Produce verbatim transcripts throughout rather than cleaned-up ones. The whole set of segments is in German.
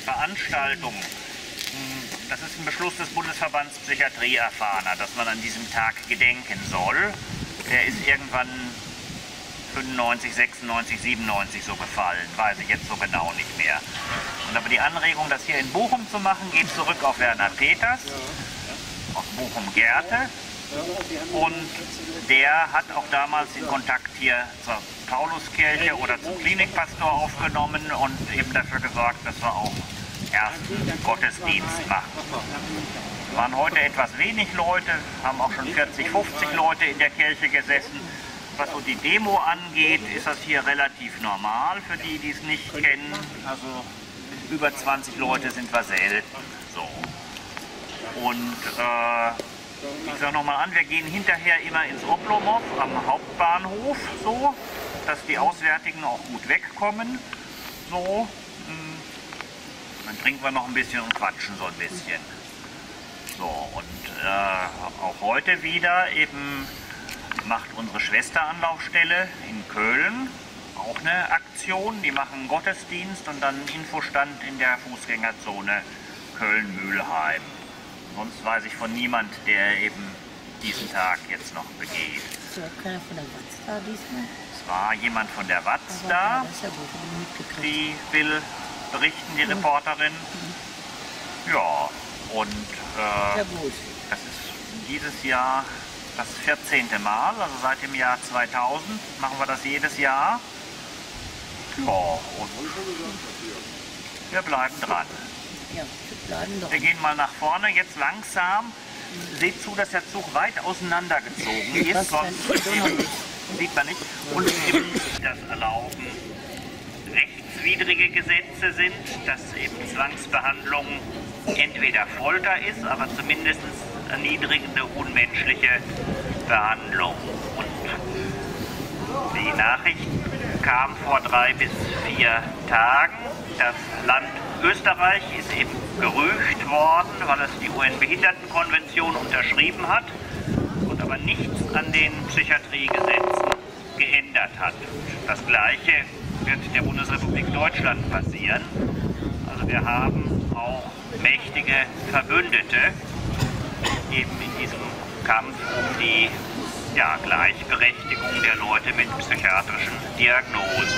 Veranstaltung, das ist ein Beschluss des Bundesverbands Psychiatrieerfahrener, dass man an diesem Tag gedenken soll. Der ist irgendwann fünfundneunzig, sechsundneunzig, siebenundneunzig so gefallen, weiß ich jetzt so genau nicht mehr. Und aber die Anregung, das hier in Bochum zu machen, geht zurück auf Werner Peters aus Bochum-Gerte. Und der hat auch damals den Kontakt hier zur Pauluskirche oder zum Klinikpastor aufgenommen und eben dafür gesorgt, dass wir auch ersten Gottesdienst machen. Es waren heute etwas wenig Leute, haben auch schon vierzig, fünfzig Leute in der Kirche gesessen. Was so die Demo angeht, ist das hier relativ normal für die, die es nicht kennen. Also über zwanzig Leute sind wir selten. So. Und äh, ich sage nochmal an, wir gehen hinterher immer ins Oblomov am Hauptbahnhof, so, dass die Auswärtigen auch gut wegkommen. So. Dann trinken wir noch ein bisschen und quatschen so ein bisschen. So, und äh, auch heute wieder eben macht unsere Schwesteranlaufstelle in Köln auch eine Aktion. Die machen einen Gottesdienst und dann einen Infostand in der Fußgängerzone Köln-Mühlheim. Sonst weiß ich von niemand, der eben diesen Tag jetzt noch begeht. Ist ja keiner von der Watz da diesmal? Es war jemand von der Watz da, die will berichten, die Reporterin. Ja, und äh, das ist dieses Jahr das vierzehnte Mal, also seit dem Jahr zweitausend machen wir das jedes Jahr. Ja, und wir bleiben dran. Ja, wir bleiben dran. Wir gehen mal nach vorne, jetzt langsam. Seht zu, dass der Zug weit auseinandergezogen ist, sonst sieht man nicht. Und eben das erlauben rechtswidrige Gesetze sind, dass eben Zwangsbehandlung entweder Folter ist, aber zumindest erniedrigende, unmenschliche Behandlung. Und die Nachricht kam vor drei bis vier Tagen. Das Land Österreich ist eben gerügt worden, weil es die U N-Behindertenkonvention unterschrieben hat und aber nichts an den Psychiatriegesetzen geändert hat. Das Gleiche wird der Bundesrepublik Deutschland passieren. Also wir haben auch mächtige Verbündete eben in diesem Kampf um die ja, Gleichberechtigung der Leute mit psychiatrischen Diagnosen.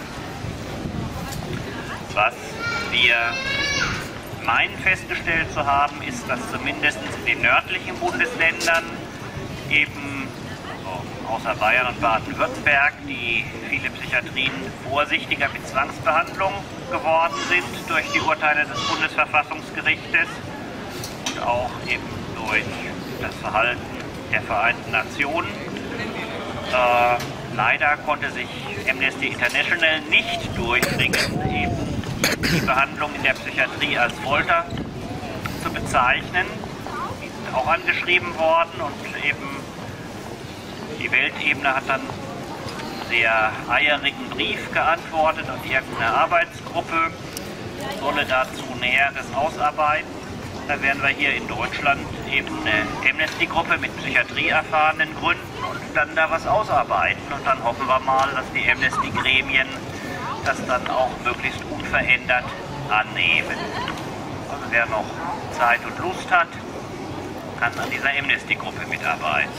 Was wir meinen festgestellt zu haben, ist, dass zumindest in den nördlichen Bundesländern eben also außer Bayern und Baden-Württemberg, die viele Psychiatrien vorsichtiger mit Zwangsbehandlung geworden sind durch die Urteile des Bundesverfassungsgerichtes und auch eben durch das Verhalten der Vereinten Nationen. Äh, leider konnte sich Amnesty International nicht durchringen, eben die Behandlung in der Psychiatrie als Folter zu bezeichnen. Die sind auch angeschrieben worden und eben die Weltebene hat dann einen sehr eierigen Brief geantwortet und irgendeine Arbeitsgruppe solle dazu Näheres ausarbeiten. Da werden wir hier in Deutschland eben eine Amnesty-Gruppe mit Psychiatrieerfahrenen gründen und dann da was ausarbeiten. Und dann hoffen wir mal, dass die Amnesty-Gremien das dann auch möglichst unverändert annehmen. Also wer noch Zeit und Lust hat, kann an dieser Amnesty-Gruppe mitarbeiten.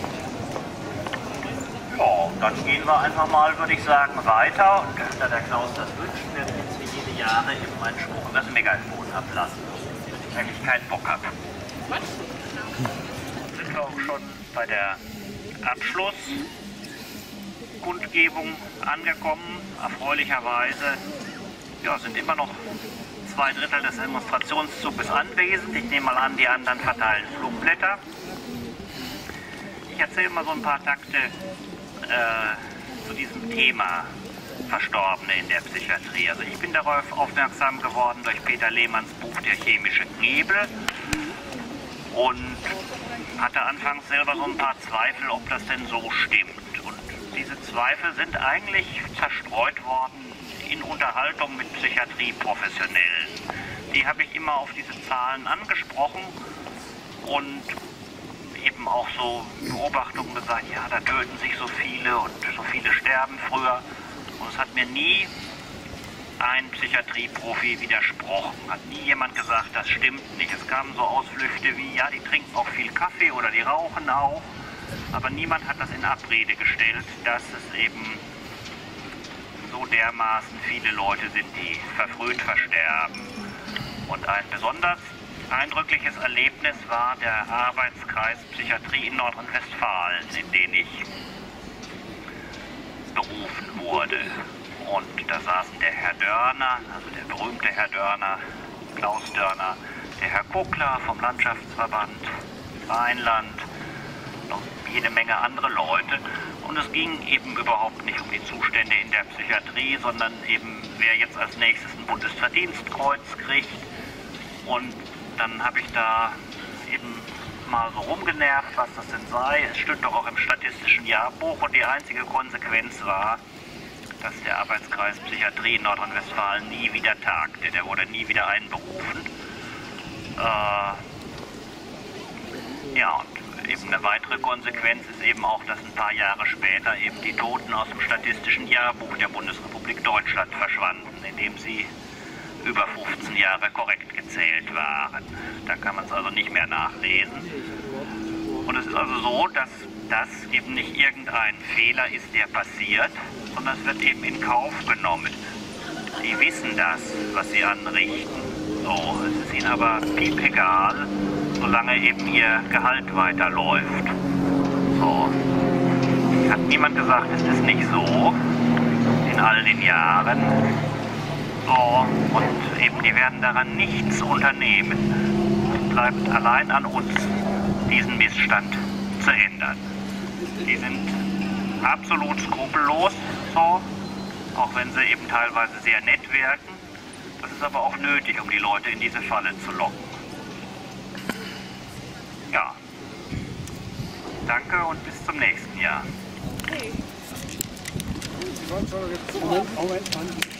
Ja, und dann gehen wir einfach mal, würde ich sagen, weiter. Und da der Klaus das wünscht, werden wir jetzt wie jede Jahre eben einen Spruch über das Megafon ablassen, wenn ich eigentlich keinen Bock habe. Sind wir auch schon bei der Abschlusskundgebung angekommen. Erfreulicherweise ja, sind immer noch zwei Drittel des Demonstrationszuges anwesend. Ich nehme mal an, die anderen verteilen Flugblätter. Ich erzähle mal so ein paar Takte äh, zu diesem Thema Verstorbene in der Psychiatrie. Also ich bin darauf aufmerksam geworden durch Peter Lehmanns Buch Der chemische Knebel und hatte anfangs selber so ein paar Zweifel, ob das denn so stimmt. Und diese Zweifel sind eigentlich zerstreut worden in Unterhaltung mit Psychiatrieprofessionellen. Die habe ich immer auf diese Zahlen angesprochen und eben auch so Beobachtungen gesagt, ja, da töten sich so viele und so viele sterben früher. Und es hat mir nie ein Psychiatrieprofi widersprochen. Hat nie jemand gesagt, das stimmt nicht. Es kamen so Ausflüchte wie, ja, die trinken auch viel Kaffee oder die rauchen auch. Aber niemand hat das in Abrede gestellt, dass es eben so dermaßen viele Leute sind, die verfrüht versterben. Und ein besonders eindrückliches Erlebnis war der Arbeitskreis Psychiatrie in Nordrhein-Westfalen, in den ich berufen wurde. Und da saßen der Herr Dörner, also der berühmte Herr Dörner, Klaus Dörner, der Herr Kuckler vom Landschaftsverband Rheinland, noch jede Menge andere Leute. Und es ging eben überhaupt nicht um die Zustände in der Psychiatrie, sondern eben, wer jetzt als nächstes ein Bundesverdienstkreuz kriegt. Und dann habe ich da eben mal so rumgenervt, was das denn sei. Es stünde doch auch im statistischen Jahrbuch und die einzige Konsequenz war, dass der Arbeitskreis Psychiatrie in Nordrhein-Westfalen nie wieder tagte. Der wurde nie wieder einberufen. Äh, ja, und eben eine weitere Konsequenz ist eben auch, dass ein paar Jahre später eben die Toten aus dem statistischen Jahrbuch der Bundesrepublik Deutschland verschwanden, indem sie über fünfzehn Jahre korrekt gezählt waren. Da kann man es also nicht mehr nachlesen. Und es ist also so, dass das eben nicht irgendein Fehler ist, der passiert, sondern es wird eben in Kauf genommen. Die wissen das, was sie anrichten. So, es ist ihnen aber piepegal, solange eben ihr Gehalt weiterläuft. So. Hat niemand gesagt, es ist nicht so in all den Jahren. So, und eben die werden daran nichts unternehmen. Es bleibt allein an uns, diesen Missstand zu ändern. Die sind absolut skrupellos, so, auch wenn sie eben teilweise sehr nett wirken. Das ist aber auch nötig, um die Leute in diese Falle zu locken. Ja. Danke und bis zum nächsten Jahr. Moment, Moment, Moment.